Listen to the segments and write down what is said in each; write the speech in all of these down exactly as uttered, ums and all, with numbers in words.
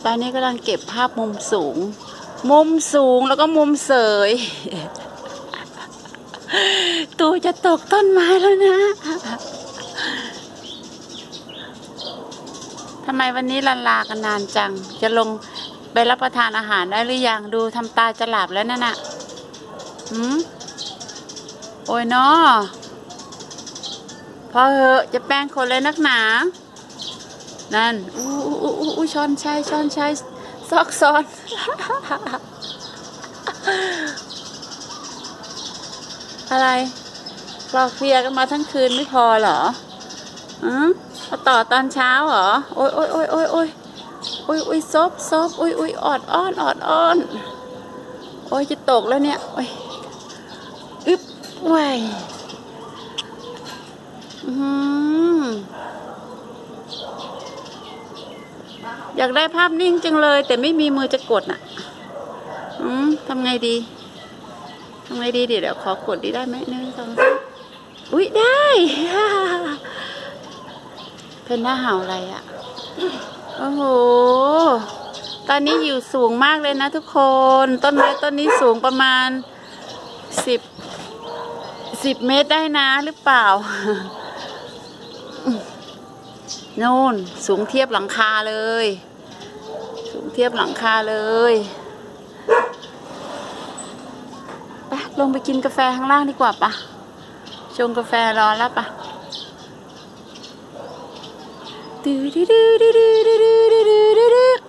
อนนี้กำลังเก็บภาพมุมสูงมุมสูงแล้วก็มุมเสยตูจะตกต้นไม้แล้วนะทำไมวันนี้ลาลากันนานจังจะลงไปรับประทานอาหารได้หรือยังดูทำตาจะหลับแล้วนั่นน่ะหืมโอ้ยเนาะพอเหอะจะแป้งคนเลยนักหนานั่นอู้อู้อู้อู้ช้อนชัยช้อนชัยซอกซ้อนอะไรกรอกเคลียกันมาทั้งคืนไม่พอเหรออืมมาต่อตอนเช้าเหรอโอ้ยโอ้ยโอ้ยโอ้ยโอ้ยโอ้ยโอ้ยซบซบโอ้ยโอ้ยออดอ้อนออดอ้อนโอ้ยจะตกแล้วเนี่ยโอ้ยอึ๊บว้ายอืมอยากได้ภาพนิ่งจังเลยแต่ไม่มีมือจะกดน่ะอืมทำไงดีทำไงดีเดี๋ยวเดี๋ยวขอกดดีได้ไหมหนึ่งสองสามอุ๊ยได้เป็นหน้าเห่าอะไรอ่ะโอ้โหตอนนี้อยู่สูงมากเลยนะทุกคนต้นไม้ต้นนี้สูงประมาณสิบสิบเมตรได้นะหรือเปล่าโน่นสูงเทียบหลังคาเลยสูงเทียบหลังคาเลยไปลงไปกินกาแฟข้างล่างดีกว่าปะชงกาแฟรอแล้วปะดื้อดื้อดื้อดื้อดื้อดื้อดื้อดื้อดื้อดื้อ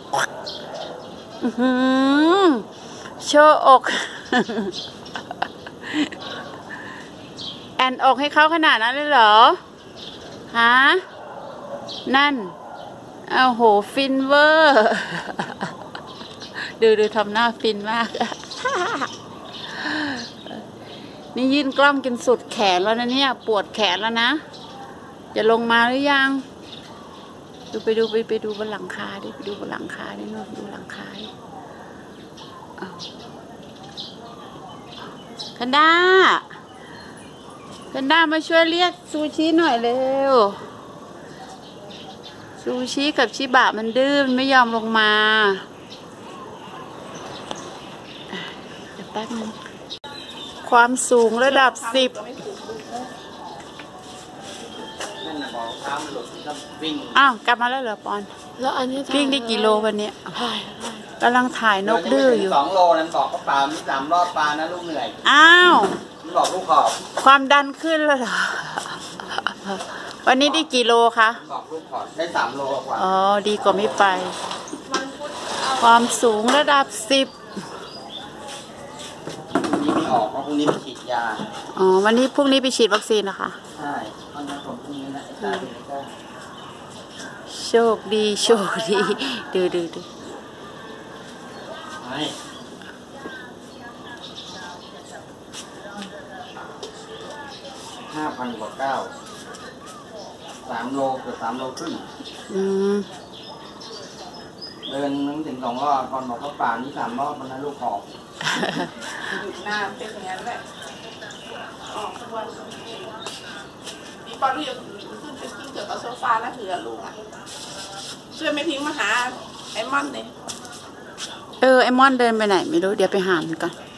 หืมโชว์อกแอนอกให้เขาขนาดนั้นเลยเหรอฮะนั่นเอาโหฟินเวอร์ดูดูทำหน้าฟินมากนี่ยื่นกล้องจนสุดแขนแล้วนะเนี่ยปวดแขนแล้วนะจะลงมาหรือยังดูไปดูไปไปดูบนหลังคาดิไปดูบนหลังคาดินู่นดูหลังคาดิคันด้าคันด้ามาช่วยเรียกซูชิหน่อยเร็วซูชิกับชิบะมันดื้อมันไม่ยอมลงมาเดี๋ยวแป๊บนึงความสูงระดับสิบอ้าวกลับมาแล้วเหรอปอนแล้วอันนี้วิ่งได้กี่โลวันนี้กำลังถ่ายนกดื้ออยู่สองโลนั้นบอกก็ปลามีสามรอบปลานะลูกเหนื่อยอ้าวมันบอกลูกขอบความดันขึ้นแล้วเหรอวันนี้ได้กี่โลคะบอกลูกขอบได้สามโลกว่าอ๋อดีกว่าไม่ไปความสูงระดับสิบพรุ่งนี้ไม่ออกเพราะพรุ่งนี้ไปฉีดยาอ๋อวันนี้พรุ่งนี้ไปฉีดวัคซีนนะคะใช่ตอนนั้นผมพรุ่งนี้นะโชคดีโชคดีดูดูดูห้าพันกว่าเก้าสามโลเกือบสามโลครึ่งอืมเดินนึงถึงสองรอบก่อนบอกว่าป่านี้สามรอบมันนะลูกขอบหยุดหน้าเป็นอย่างนั้นแหละออกทุกวันมีปอนที่จะขึ้นไปขึ้นเกี่ยวกับโซฟาแล้วถือลูกอ่ะช่วยไม่ทิ้งมาหาไอ้มอนเลยเออไอ้มอนเดินไปไหนไม่รู้เดี๋ยวไปหามันก่อน